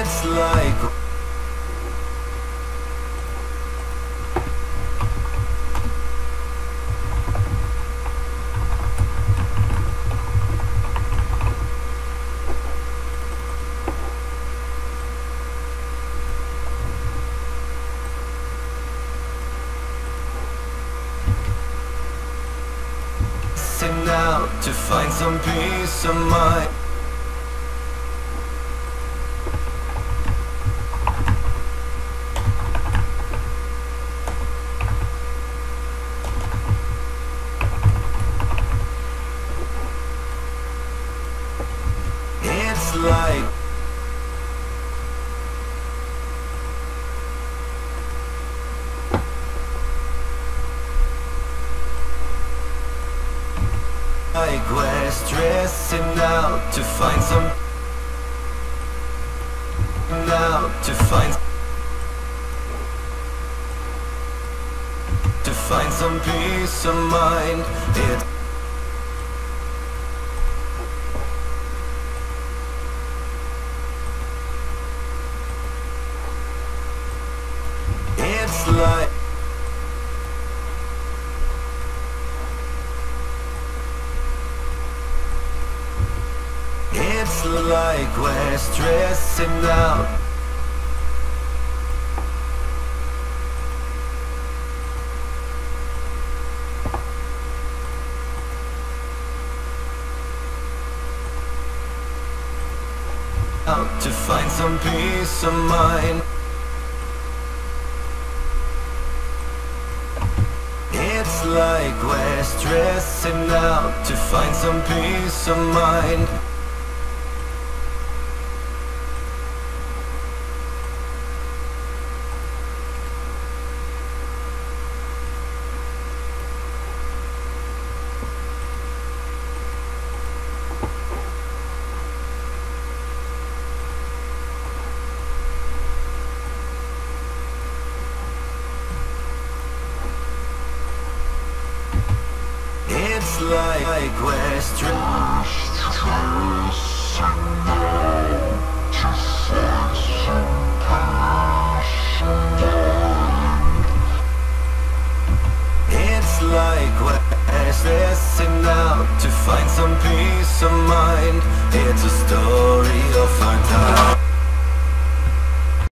It's like now to find some peace of mind. It's like we're stressing out to find some now to find some peace of mind. It's like it's like we're stressing out. Out to find some peace of mind. It's like we're stressing out to find some peace of mind. It's like we're stressing